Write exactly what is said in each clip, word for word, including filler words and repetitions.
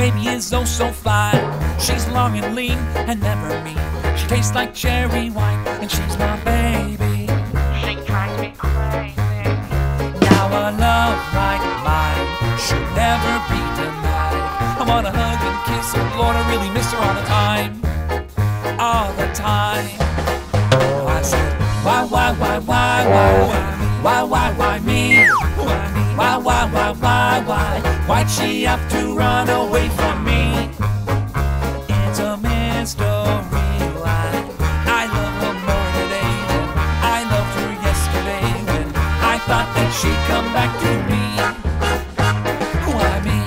baby is oh so fine. She's long and lean and never mean. She tastes like cherry wine, and she's my baby. She drives me crazy. Now a love like mine should never be denied. I wanna hug and kiss her, Lord, I really miss her all the time, all the time. Oh, I said, why, why, why, why, why, why, why, why me? Why, why, why, why, why, why'd she have to run away from me? It's a mystery why I love her more today than I loved her yesterday, when I thought that she'd come back to me. Why me?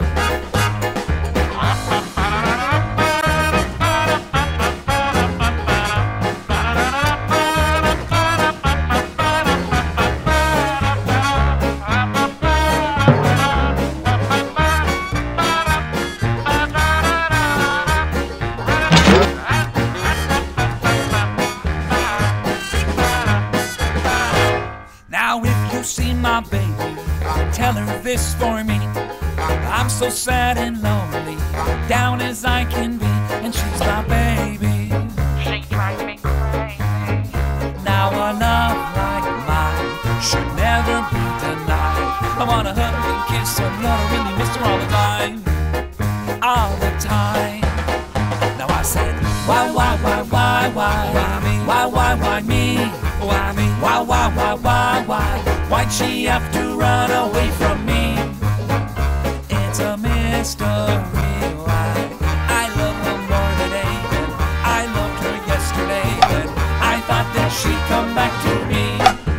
My baby, tell her this for me. I'm so sad and lonely, down as I can be, and she's my baby. She drives me crazy. Now a love like mine should never be denied. I wanna hug and kiss her, Lord, I really miss her all the time, all the time. Now I said, why, why, why, why, why, why me? Why, why, why me? Why me? Why, why, why, why, why? Why'd she have to run away from me? It's a mystery why I love her more today than I loved her yesterday, but I thought that she'd come back to me.